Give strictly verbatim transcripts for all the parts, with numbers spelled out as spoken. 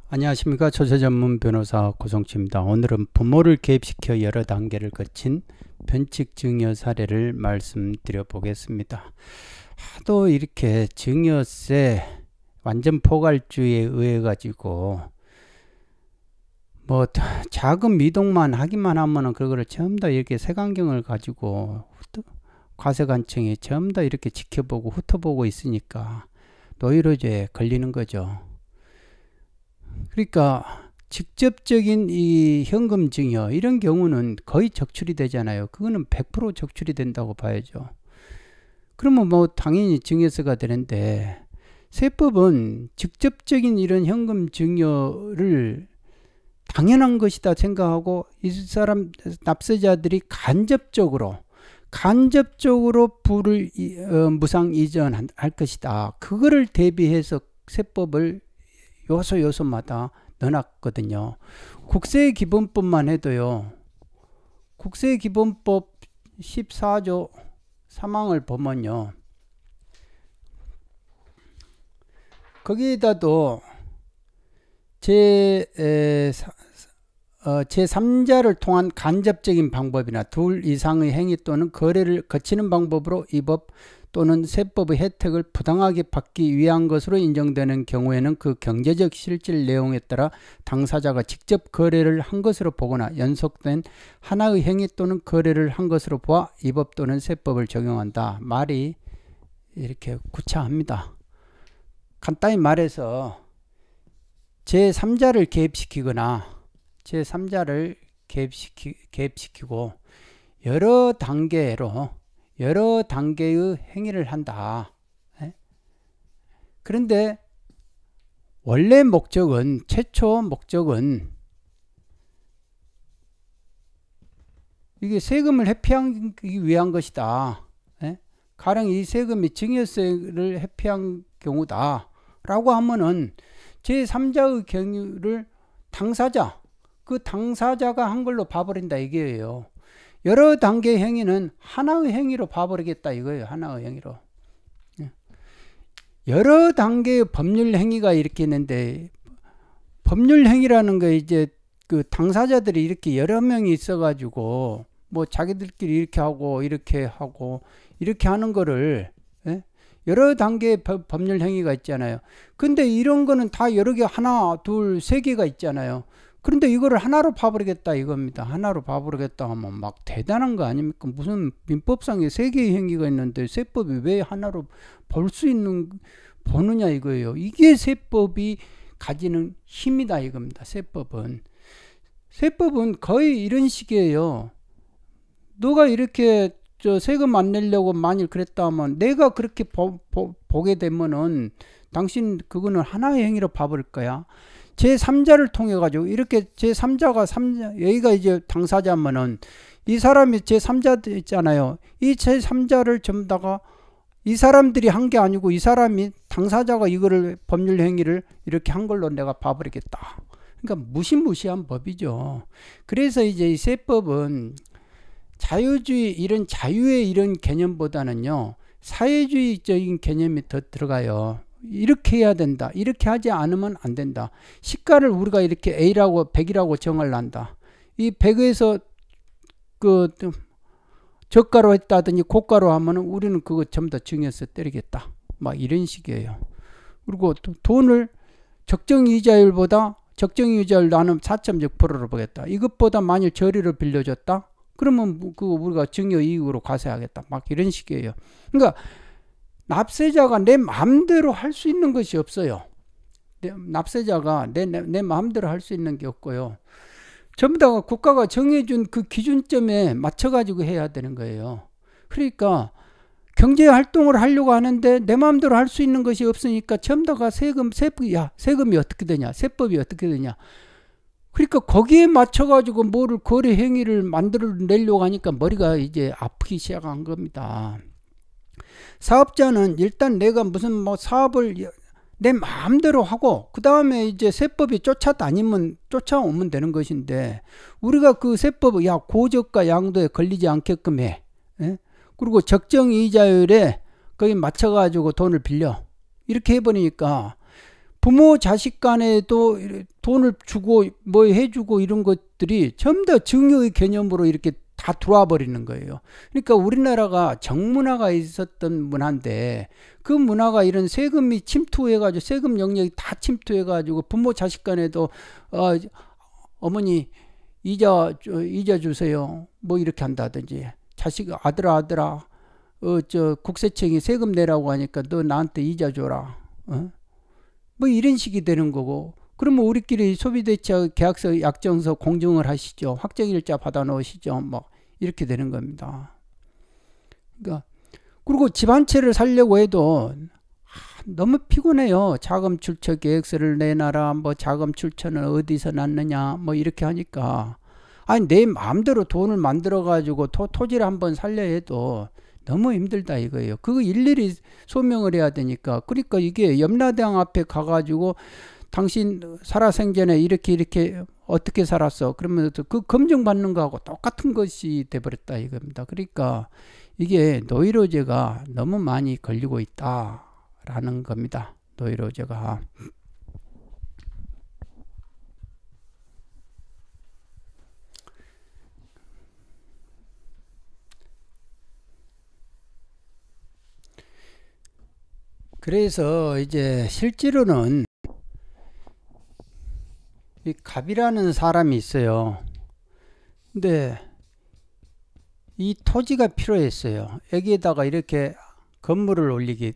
안녕하십니까. 조세전문 변호사 고성치입니다. 오늘은 부모를 개입시켜 여러 단계를 거친 변칙 증여 사례를 말씀드려 보겠습니다. 하도 이렇게 증여세 완전 포괄주의에 의해 가지고 뭐 자금 이동만 하기만 하면은 그거를 전부 다 이렇게 색안경을 가지고 과세관청이 전부 다 이렇게 지켜보고 훑어보고 있으니까 노이로제에 걸리는 거죠. 그러니까 직접적인 이 현금 증여 이런 경우는 거의 적출이 되잖아요. 그거는 백 퍼센트 적출이 된다고 봐야죠. 그러면 뭐 당연히 증여세가 되는데, 세법은 직접적인 이런 현금 증여를 당연한 것이다 생각하고 이 사람 납세자들이 간접적으로 간접적으로 부를 어, 무상 이전할 것이다. 그거를 대비해서 세법을 요소 요소마다 넣어놨거든요. 국세기본법만 해도요. 국세기본법 십사조 삼항을 보면요. 거기에다도 제, 에, 어, 제삼자를 통한 간접적인 방법이나 둘 이상의 행위 또는 거래를 거치는 방법으로 이 법 또는 세법의 혜택을 부당하게 받기 위한 것으로 인정되는 경우에는 그 경제적 실질 내용에 따라 당사자가 직접 거래를 한 것으로 보거나 연속된 하나의 행위 또는 거래를 한 것으로 보아 이 법 또는 세법을 적용한다. 말이 이렇게 구차합니다. 간단히 말해서 제삼자를 개입시키거나 제삼자를 개입시키, 개입시키고 여러 단계로 여러 단계의 행위를 한다. 그런데 원래 목적은, 최초 목적은 이게 세금을 회피하기 위한 것이다. 가령 이 세금이 증여세를 회피한 경우다 라고 하면은 제삼자의 경우를 당사자, 그 당사자가 한 걸로 봐버린다 이게예요. 여러 단계의 행위는 하나의 행위로 봐버리겠다 이거예요. 하나의 행위로. 여러 단계의 법률 행위가 이렇게 있는데, 법률 행위라는 거 이제 그 당사자들이 이렇게 여러 명이 있어가지고 뭐 자기들끼리 이렇게 하고 이렇게 하고 이렇게 하는 거를, 예? 여러 단계의 법률 행위가 있잖아요. 근데 이런 거는 다 여러 개, 하나, 둘, 세 개가 있잖아요. 그런데 이거를 하나로 봐버리겠다 이겁니다. 하나로 봐버리겠다 하면 막 대단한 거 아닙니까? 무슨 민법상에 세 개의 행위가 있는데 세법이 왜 하나로 볼 수 있는, 보느냐 이거예요. 이게 세법이 가지는 힘이다 이겁니다. 세법은. 세법은 거의 이런 식이에요. 너가 이렇게 저 세금 안 내려고 만일 그랬다 하면 내가 그렇게 보, 보, 보게 되면은 당신 그거는 하나의 행위로 봐버릴 거야. 제삼자를 통해 가지고 이렇게 제삼자가 삼자, 여기가 이제 당사자면은 이 사람이 제삼자 있잖아요. 이 제삼자를 전부 다가 이 사람들이 한 게 아니고 이 사람이 당사자가 이거를 법률 행위를 이렇게 한 걸로 내가 봐버리겠다. 그러니까 무시무시한 법이죠. 그래서 이제 이 세법은 자유주의, 이런 자유의 이런 개념보다는요, 사회주의적인 개념이 더 들어가요. 이렇게 해야 된다. 이렇게 하지 않으면 안 된다. 시가를 우리가 이렇게 A라고 백이라고 정을 한다. 이 백에서 그 저가로 했다든지 고가로 하면은 우리는 그거 전부 다 증여세 때리겠다. 막 이런 식이에요. 그리고 또 돈을 적정 이자율보다 적정 이자율 나는 사 점 육 퍼센트로 보겠다. 이것보다 만일 저리로 빌려줬다. 그러면 그거 우리가 증여 이익으로 과세하겠다. 막 이런 식이에요. 그러니까 납세자가 내 마음대로 할 수 있는 것이 없어요. 내, 납세자가 내, 내, 내 마음대로 할 수 있는 게 없고요. 전부 다 국가가 정해준 그 기준점에 맞춰가지고 해야 되는 거예요. 그러니까 경제활동을 하려고 하는데 내 마음대로 할 수 있는 것이 없으니까 전부 다가 세금, 세법이, 야, 세금이 어떻게 되냐, 세법이 어떻게 되냐. 그러니까 거기에 맞춰가지고 뭐를 거래 행위를 만들어내려고 하니까 머리가 이제 아프기 시작한 겁니다. 사업자는 일단 내가 무슨 뭐 사업을 내 마음대로 하고 그 다음에 이제 세법이 쫓아다니면 쫓아오면 되는 것인데, 우리가 그 세법을 야 고저가 양도에 걸리지 않게끔 해. 예? 그리고 적정 이자율에 거기 맞춰가지고 돈을 빌려. 이렇게 해버리니까 부모 자식 간에도 돈을 주고 뭐 해주고 이런 것들이 전부 다 증여의 개념으로 이렇게 다 들어와 버리는 거예요. 그러니까 우리나라가 정문화가 있었던 문화인데 그 문화가 이런 세금이 침투해가지고 세금 영역이 다 침투해가지고 부모 자식 간에도 어, 어머니 이자 이자 주세요 뭐 이렇게 한다든지 자식 아들아 아들아 어, 저 국세청이 세금 내라고 하니까 너 나한테 이자 줘라 어? 뭐 이런 식이 되는 거고 그러면 우리끼리 소비대차 계약서 약정서 공증을 하시죠. 확정일자 받아 놓으시죠. 뭐 이렇게 되는 겁니다. 그러니까 그리고 집 한 채를 살려고 해도 너무 피곤해요. 자금 출처 계획서를 내놔라. 뭐 자금 출처는 어디서 났느냐. 뭐 이렇게 하니까 아니 내 마음대로 돈을 만들어 가지고 토, 토지를 한번 살려 해도 너무 힘들다 이거예요. 그거 일일이 소명을 해야 되니까. 그러니까 이게 염라대왕 앞에 가가지고 당신 살아생전에 이렇게 이렇게 어떻게 살았어? 그러면 그 검증받는 거하고 똑같은 것이 돼버렸다 이겁니다. 그러니까 이게 노이로제가 너무 많이 걸리고 있다라는 겁니다. 노이로제가. 그래서 이제 실제로는 이 갑이라는 사람이 있어요. 근데 이 토지가 필요했어요. 여기에다가 이렇게 건물을 올리기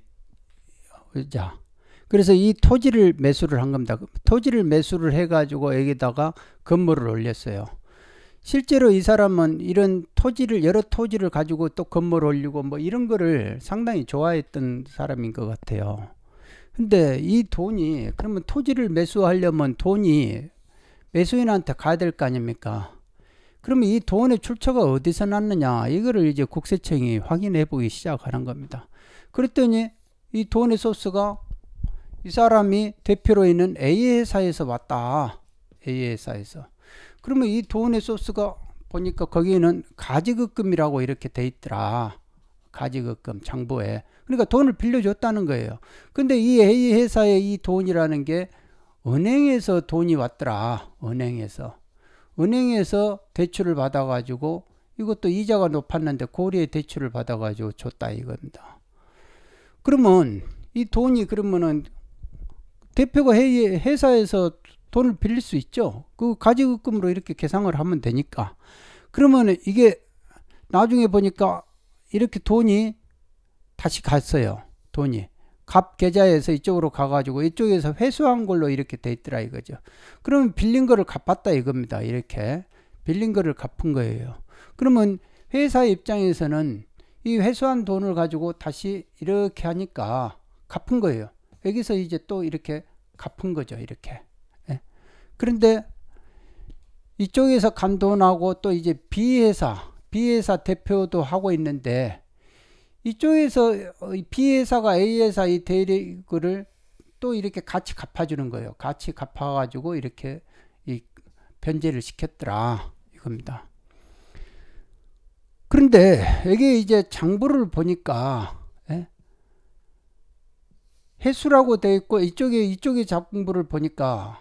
자. 그래서 이 토지를 매수를 한 겁니다. 토지를 매수를 해가지고 여기다가 건물을 올렸어요. 실제로 이 사람은 이런 토지를 여러 토지를 가지고 또 건물 올리고 뭐 이런 거를 상당히 좋아했던 사람인 것 같아요. 근데 이 돈이 그러면 토지를 매수하려면 돈이 매수인한테 가야 될 거 아닙니까? 그러면 이 돈의 출처가 어디서 났느냐 이거를 이제 국세청이 확인해 보기 시작하는 겁니다. 그랬더니 이 돈의 소스가 이 사람이 대표로 있는 A 회사에서 왔다. A 회사에서. 그러면 이 돈의 소스가 보니까 거기에는 가지급금이라고 이렇게 돼 있더라. 가지급금 장부에. 그러니까 돈을 빌려줬다는 거예요. 근데 이 A 회사의 이 돈이라는 게 은행에서 돈이 왔더라. 은행에서. 은행에서 대출을 받아가지고 이것도 이자가 높았는데 고리에 대출을 받아가지고 줬다 이겁니다. 그러면 이 돈이 그러면은 대표가 회사에서 돈을 빌릴 수 있죠. 그 가지급금으로 이렇게 계상을 하면 되니까. 그러면 이게 나중에 보니까 이렇게 돈이 다시 갔어요. 돈이. 갑 계좌에서 이쪽으로 가가지고 이쪽에서 회수한 걸로 이렇게 돼 있더라 이거죠. 그러면 빌린 거를 갚았다 이겁니다. 이렇게. 빌린 거를 갚은 거예요. 그러면 회사 입장에서는 이 회수한 돈을 가지고 다시 이렇게 하니까 갚은 거예요. 여기서 이제 또 이렇게 갚은 거죠. 이렇게. 예. 그런데 이쪽에서 간 돈하고 또 이제 B회사, B회사 대표도 하고 있는데 이쪽에서 B회사가 A회사 이 대리를 또 이렇게 같이 갚아주는 거예요. 같이 갚아가지고 이렇게 이 변제를 시켰더라 이겁니다. 그런데 여기 이제 장부를 보니까 예? 회수라고 되어 있고 이쪽에 이쪽에 장부를 보니까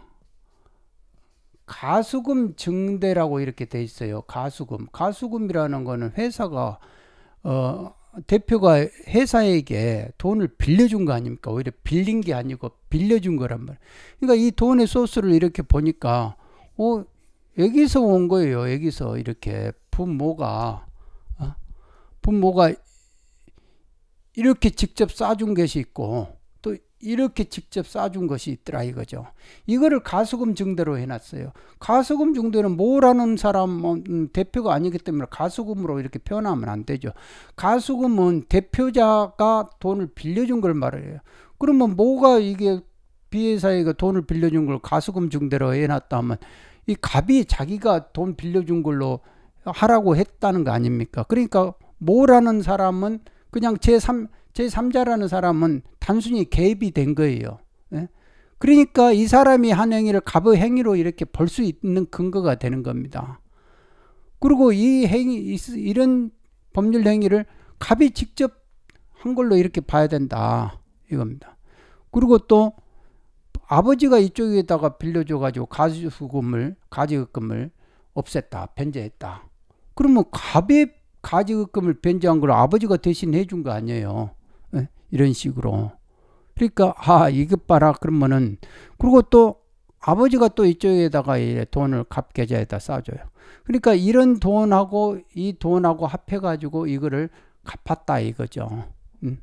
가수금 증대라고 이렇게 돼 있어요. 가수금. 가수금이라는 거는 회사가 어 대표가 회사에게 돈을 빌려준 거 아닙니까? 오히려 빌린 게 아니고 빌려준 거란 말이에요. 그러니까 이 돈의 소스를 이렇게 보니까 어 여기서 온 거예요. 여기서 이렇게 부모가 어? 부모가 이렇게 직접 싸준 것이 있고 또 이렇게 직접 싸준 것이 있더라 이거죠. 이거를 가수금 증대로 해놨어요. 가수금 증대는 뭐라는 사람은 대표가 아니기 때문에 가수금으로 이렇게 표현하면 안 되죠. 가수금은 대표자가 돈을 빌려준 걸 말해요. 그러면 뭐가 이게 B회사에게 돈을 빌려준 걸 가수금 증대로 해놨다면 이 갑이 자기가 돈 빌려준 걸로 하라고 했다는 거 아닙니까? 그러니까 뭐라는 사람은 그냥 제삼, 제삼자라는 사람은 단순히 개입이 된 거예요. 예? 그러니까 이 사람이 한 행위를 갑의 행위로 이렇게 볼 수 있는 근거가 되는 겁니다. 그리고 이 행위, 이런 법률 행위를 갑이 직접 한 걸로 이렇게 봐야 된다. 이겁니다. 그리고 또 아버지가 이쪽에다가 빌려줘 가지고 가지수금을 가지급금을 없앴다, 변제했다. 그러면 갑의 가지급금을 변제한 걸 아버지가 대신 해준 거 아니에요. 예? 이런 식으로. 그러니까 아 이것 봐라 그러면은 그리고 또 아버지가 또 이쪽에다가 돈을 갑 계좌에다 싸줘요. 그러니까 이런 돈하고 이 돈하고 합해가지고 이거를 갚았다 이거죠. 음.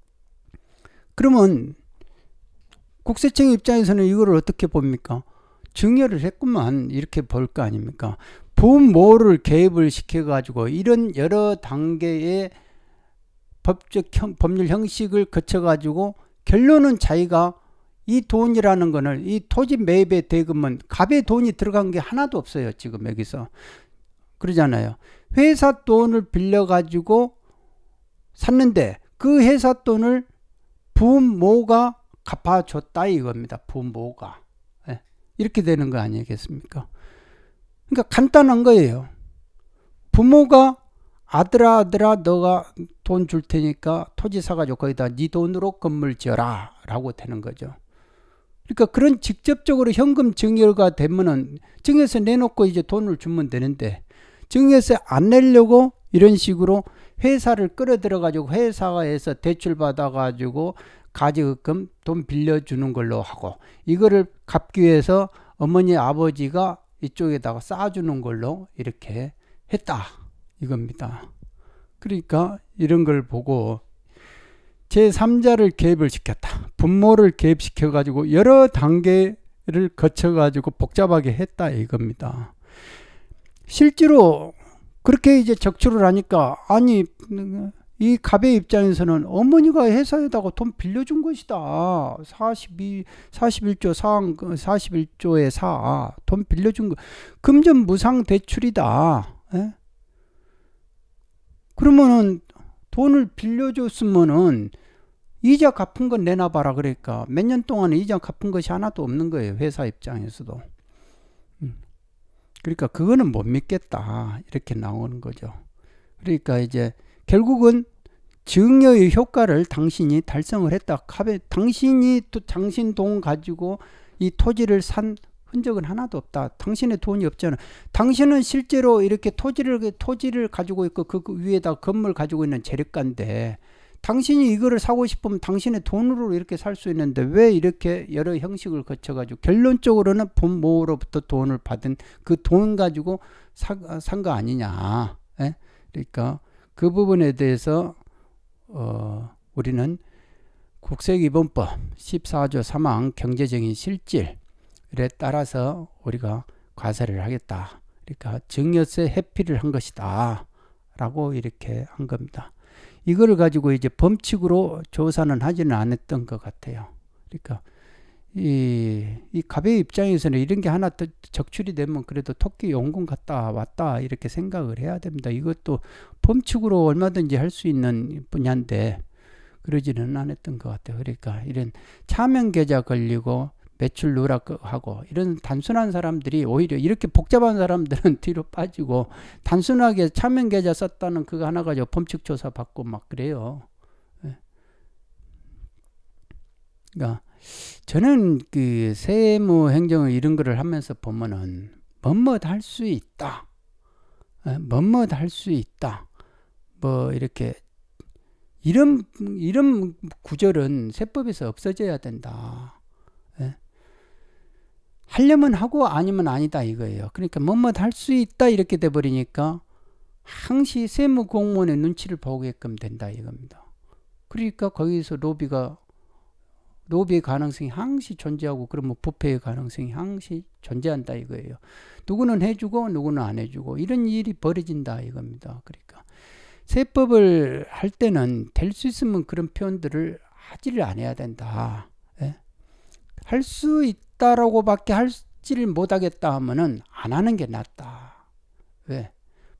그러면 국세청 입장에서는 이거를 어떻게 봅니까? 증여를 했구만 이렇게 볼 거 아닙니까? 부모를 개입을 시켜가지고 이런 여러 단계의 법적 형, 법률 형식을 거쳐가지고 결론은 자기가 이 돈이라는 거는 이 토지 매입의 대금은 갑의 돈이 들어간 게 하나도 없어요. 지금 여기서. 그러잖아요. 회사 돈을 빌려가지고 샀는데 그 회사 돈을 부모가 갚아줬다 이겁니다. 부모가. 네. 이렇게 되는 거 아니겠습니까? 그러니까 간단한 거예요. 부모가 아들아 아들아 너가 돈 줄 테니까 토지 사가지고 거기다 네 돈으로 건물 지어라 라고 되는 거죠. 그러니까 그런 직접적으로 현금 증여가 되면은 증여세 내놓고 이제 돈을 주면 되는데 증여세 안 내려고 이런 식으로 회사를 끌어들여 가지고 회사에서 대출 받아 가지고 가지급금 돈 빌려주는 걸로 하고 이거를 갚기 위해서 어머니 아버지가 이쪽에다가 쌓아주는 걸로 이렇게 했다 이겁니다. 그러니까 이런 걸 보고 제삼자를 개입을 시켰다. 부모를 개입시켜 가지고 여러 단계를 거쳐 가지고 복잡하게 했다 이겁니다. 실제로 그렇게 이제 적출을 하니까 아니 이 갑의 입장에서는 어머니가 회사에다가 돈 빌려준 것이다. 사십이, 사십일조 사항, 사십일조의 사 돈 빌려준 거 금전 무상 대출이다. 에? 그러면은 돈을 빌려줬으면은 이자 갚은 건 내놔봐라 그러니까 몇 년 동안 이자 갚은 것이 하나도 없는 거예요. 회사 입장에서도. 그러니까 그거는 못 믿겠다 이렇게 나오는 거죠. 그러니까 이제 결국은 증여의 효과를 당신이 달성을 했다. 당신이 또 당신 돈 가지고 이 토지를 산 흔적은 하나도 없다. 당신의 돈이 없잖아. 당신은 실제로 이렇게 토지를 토지를 가지고 있고 그 위에다 건물 가지고 있는 재력가인데 당신이 이거를 사고 싶으면 당신의 돈으로 이렇게 살 수 있는데 왜 이렇게 여러 형식을 거쳐가지고 결론적으로는 부모로부터 돈을 받은 그 돈 가지고 산 거 아니냐. 에? 그러니까 그 부분에 대해서 어, 우리는 국세기본법 십사조 삼항 경제적인 실질에 따라서 우리가 과세를 하겠다. 그러니까 증여세 회피를 한 것이다. 라고 이렇게 한 겁니다. 이걸 가지고 이제 범칙으로 조사는 하지는 않았던 것 같아요. 그러니까 이, 이 갑의 입장에서는 이런 게 하나 더 적출이 되면 그래도 토끼 용궁 갔다 왔다 이렇게 생각을 해야 됩니다. 이것도 범칙으로 얼마든지 할 수 있는 분야인데 그러지는 않았던 것 같아요. 그러니까 이런 차명 계좌 걸리고 매출 누락하고 이런 단순한 사람들이 오히려 이렇게 복잡한 사람들은 뒤로 빠지고 단순하게 차명 계좌 썼다는 그거 하나 가지고 범칙 조사 받고 막 그래요. 그러니까 저는 그 세무 행정을 이런 거를 하면서 보면은 뭐뭐 할 수 있다. 뭐뭐 할 수 있다. 뭐 이렇게 이런 이런 구절은 세법에서 없어져야 된다. 하려면 하고 아니면 아니다 이거예요. 그러니까 뭐뭐 할 수 있다 이렇게 돼 버리니까 항시 세무 공무원의 눈치를 보게끔 된다 이겁니다. 그러니까 거기서 로비가 로비의 가능성이 항시 존재하고 그러면 부패의 가능성이 항시 존재한다 이거예요. 누구는 해주고 누구는 안 해주고 이런 일이 벌어진다 이겁니다. 그러니까 세법을 할 때는 될 수 있으면 그런 표현들을 하지를 않아야 된다. 예? 할 수 있다라고 밖에 할지를 못하겠다 하면은 안 하는 게 낫다. 왜?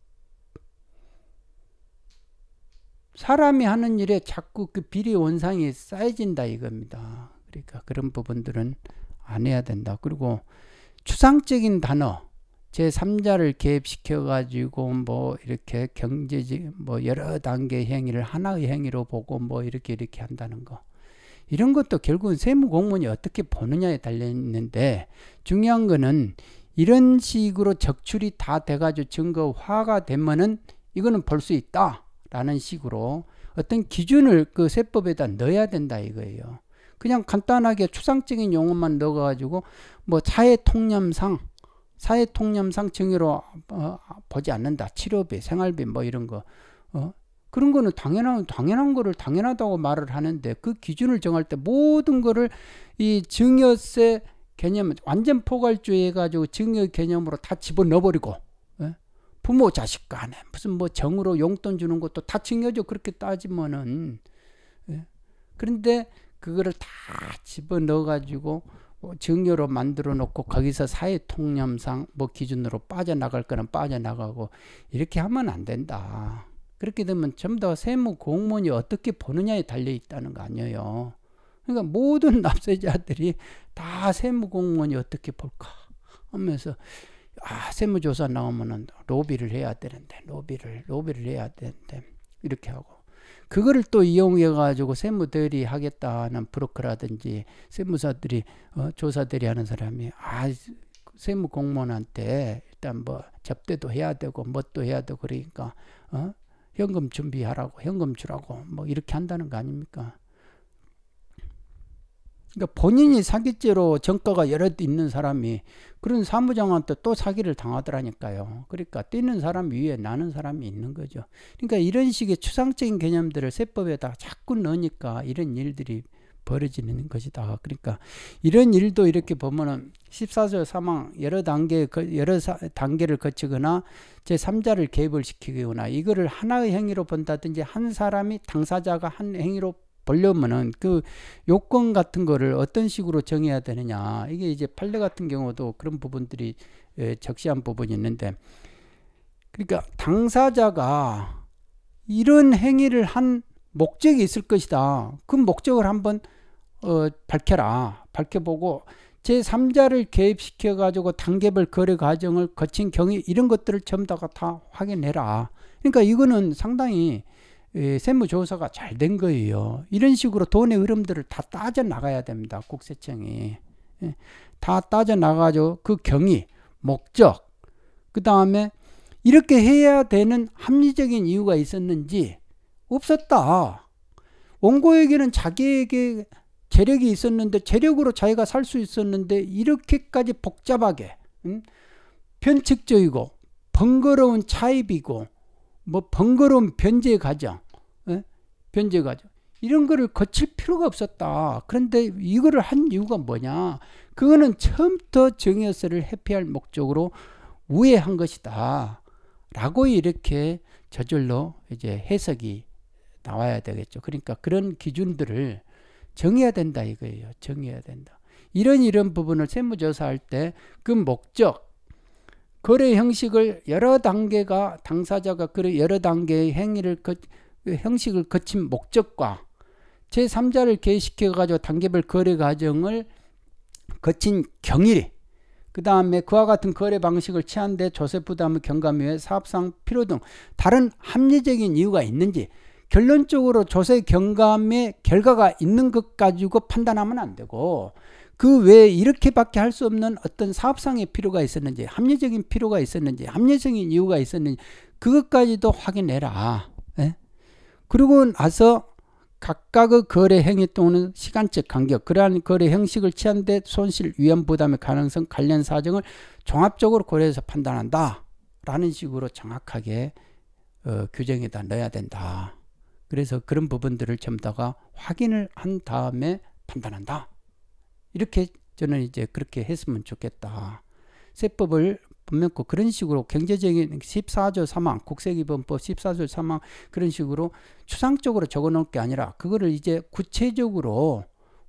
사람이 하는 일에 자꾸 그 비리 원상이 쌓여진다 이겁니다. 그러니까 그런 부분들은 안 해야 된다. 그리고 추상적인 단어 제삼자를 개입시켜 가지고 뭐 이렇게 경제적 뭐 여러 단계 행위를 하나의 행위로 보고 뭐 이렇게 이렇게 한다는 거 이런 것도 결국은 세무공무원이 어떻게 보느냐에 달려있는데, 중요한 거는 이런 식으로 적출이 다 돼가지고 증거화가 되면은 이거는 볼 수 있다 라는 식으로 어떤 기준을 그 세법에다 넣어야 된다 이거예요. 그냥 간단하게 추상적인 용어만 넣어가지고 뭐 사회통념상 사회통념상 증여로 어, 보지 않는다. 치료비, 생활비 뭐 이런 거 어? 그런 거는 당연한 당연한 거를 당연하다고 말을 하는데, 그 기준을 정할 때 모든 거를 이 증여세 개념 완전 포괄주의 해가지고 증여 개념으로 다 집어넣어 버리고, 예? 부모 자식 간에 무슨 뭐 정으로 용돈 주는 것도 다 증여죠. 그렇게 따지면은. 예? 그런데 그거를 다 집어넣어 가지고 증여로 만들어 놓고 거기서 사회통념상 뭐 기준으로 빠져나갈 거는 빠져나가고 이렇게 하면 안 된다. 그렇게 되면 전부 다 세무공무원이 어떻게 보느냐에 달려 있다는 거 아니에요. 그러니까 모든 납세자들이 다 세무공무원이 어떻게 볼까 하면서, 아, 세무조사 나오면은 로비를 해야 되는데, 로비를, 로비를 해야 되는데, 이렇게 하고. 그거를 또 이용해 가지고 세무대리 하겠다는 브로커라든지 세무사들이, 어, 조사대리 하는 사람이, 아, 세무공무원한테 일단 뭐 접대도 해야 되고, 뭣도 해야 되고, 그러니까, 어? 현금 준비하라고, 현금 주라고, 뭐 이렇게 한다는 거 아닙니까? 그러니까 본인이 사기죄로 전과가 여러 있는 사람이 그런 사무장한테 또 사기를 당하더라니까요. 그러니까 뛰는 사람 위에 나는 사람이 있는 거죠. 그러니까 이런 식의 추상적인 개념들을 세법에다 자꾸 넣으니까 이런 일들이 벌어지는 것이다. 그러니까 이런 일도 이렇게 보면은 십사조 사망 여러 단계, 여러 사, 단계를 거치거나 제삼자를 개입을 시키거나 이거를 하나의 행위로 본다든지 한 사람이 당사자가 한 행위로 보려면은 그 요건 같은 거를 어떤 식으로 정해야 되느냐. 이게 이제 판례 같은 경우도 그런 부분들이 적시한 부분이 있는데, 그러니까 당사자가 이런 행위를 한 목적이 있을 것이다. 그 목적을 한번 어, 밝혀라. 밝혀보고 제삼자를 개입시켜 가지고 단계별 거래 과정을 거친 경위 이런 것들을 전부 다, 다 확인해라. 그러니까 이거는 상당히 예, 세무조사가 잘 된 거예요. 이런 식으로 돈의 흐름들을 다 따져나가야 됩니다. 국세청이. 예, 다 따져나가죠. 그 경위, 목적, 그 다음에 이렇게 해야 되는 합리적인 이유가 있었는지 없었다. 원고에게는 자기에게 재력이 있었는데 재력으로 자기가 살 수 있었는데 이렇게까지 복잡하게 음? 변칙적이고 번거로운 차입이고 뭐 번거로운 변제 과정, 예? 변제 과정 이런 거를 거칠 필요가 없었다. 그런데 이거를 한 이유가 뭐냐? 그거는 처음부터 증여세를 회피할 목적으로 우회한 것이다. 라고 이렇게 저절로 이제 해석이 나와야 되겠죠. 그러니까 그런 기준들을 정해야 된다 이거예요. 정해야 된다. 이런 이런 부분을 세무조사할 때 그 목적, 거래 형식을 여러 단계가 당사자가 그래 여러 단계의 행위를 거, 형식을 거친 목적과 제삼자를 개입시켜 가지고 단계별 거래 과정을 거친 경위, 그 다음에 그와 같은 거래 방식을 취한 데 조세 부담을 경감해 사업상 필요 등 다른 합리적인 이유가 있는지, 결론적으로 조세 경감의 결과가 있는 것 가지고 판단하면 안 되고 그 외에 이렇게밖에 할 수 없는 어떤 사업상의 필요가 있었는지, 합리적인 필요가 있었는지, 합리적인 이유가 있었는지 그것까지도 확인해라. 예? 그리고 나서 각각의 거래 행위 또는 시간적 간격, 그러한 거래 형식을 취한 데 손실, 위험 부담의 가능성, 관련 사정을 종합적으로 고려해서 판단한다. 라는 식으로 정확하게 어, 규정에다 넣어야 된다. 그래서 그런 부분들을 전부 다가 확인을 한 다음에 판단한다. 이렇게 저는 이제 그렇게 했으면 좋겠다. 세법을 보면 그런 식으로 경제적인 십사조 삼항, 국세기본법 십사조 삼항 그런 식으로 추상적으로 적어 놓을 게 아니라 그거를 이제 구체적으로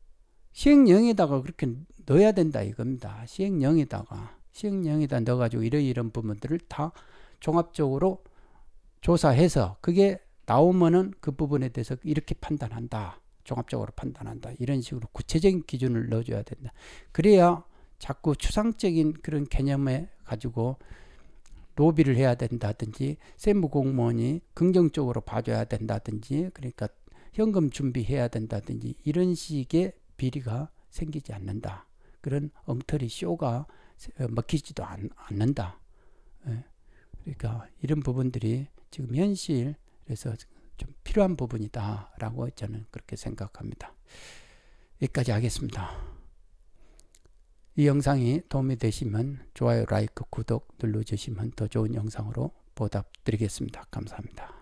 시행령에다가 그렇게 넣어야 된다 이겁니다. 시행령에다가 시행령에다 넣어가지고 이런 부분들을 다 종합적으로 조사해서 그게 나오면은 그 부분에 대해서 이렇게 판단한다. 종합적으로 판단한다. 이런 식으로 구체적인 기준을 넣어줘야 된다. 그래야 자꾸 추상적인 그런 개념에 가지고 로비를 해야 된다든지 세무공무원이 긍정적으로 봐줘야 된다든지, 그러니까 현금 준비해야 된다든지 이런 식의 비리가 생기지 않는다. 그런 엉터리 쇼가 먹히지도 않, 않는다. 예. 그러니까 이런 부분들이 지금 현실에서 좀 필요한 부분이다라고 저는 그렇게 생각합니다. 여기까지 하겠습니다. 이 영상이 도움이 되시면 좋아요, 라이크, 구독 눌러주시면 더 좋은 영상으로 보답드리겠습니다. 감사합니다.